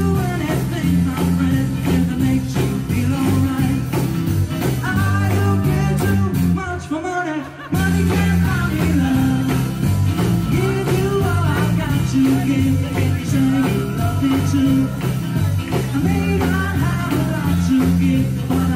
anything, my friend, if it makes you feel alright. I don't care too much for money. Money can't buy me love. Give you all I've got to give. If you say you love me too, I may not have a lot to give, but